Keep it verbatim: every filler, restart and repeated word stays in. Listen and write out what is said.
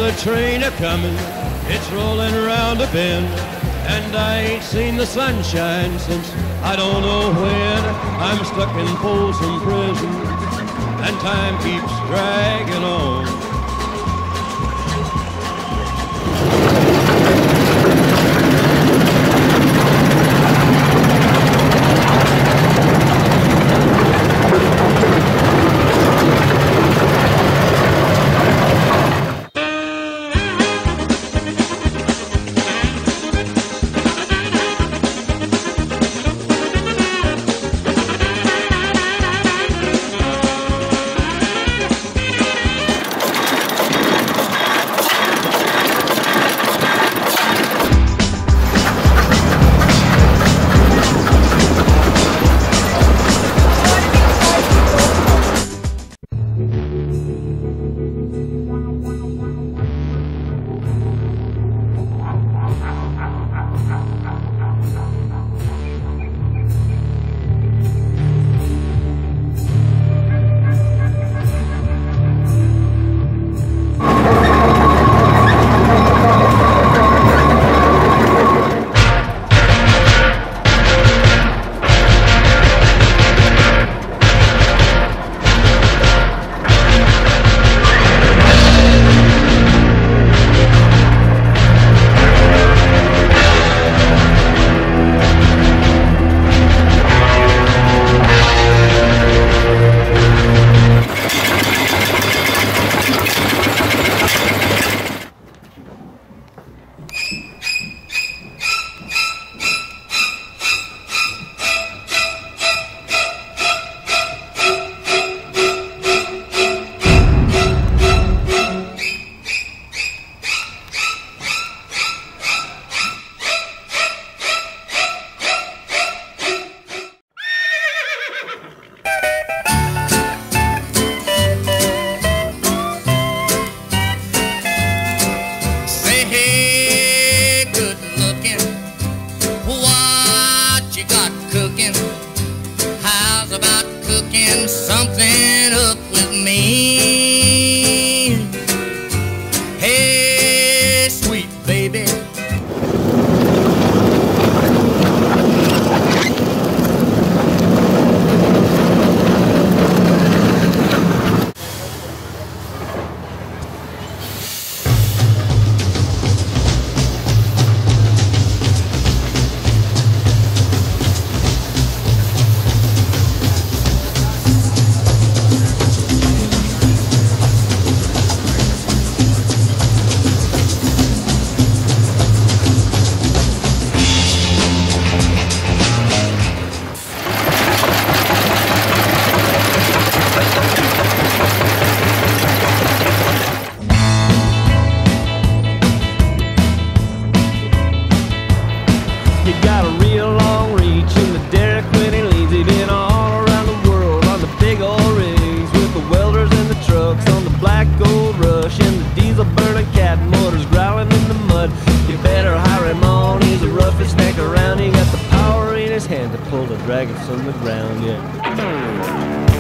a train a-comin', it's rolling around a bend, and I ain't seen the sunshine since I don't know when. I'm stuck in Folsom Prison, and time keeps dragging on. Cooking something up with me. Hey, sweet baby. He got a real long reach in the derrick when he leaves. He been all around the world on the big old rigs with the welders and the trucks on the black gold rush and the diesel burning cat motors growling in the mud. You better hire him on, he's the roughest neck around. He got the power in his hand to pull the dragons from the ground, yeah.